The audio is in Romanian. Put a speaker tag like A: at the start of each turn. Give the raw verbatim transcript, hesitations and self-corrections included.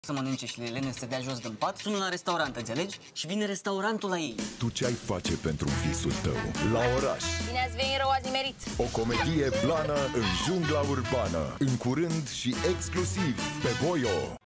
A: să mănânce și Lelene să dea jos din pat, sună la restaurant, înțelegi? Și vine restaurantul la ei.
B: Tu ce ai face pentru visul tău? La oraș.
C: Bine ați venit, rău ați nimerit.
B: O comedie blană în jungla urbană. În curând și exclusiv pe Voio.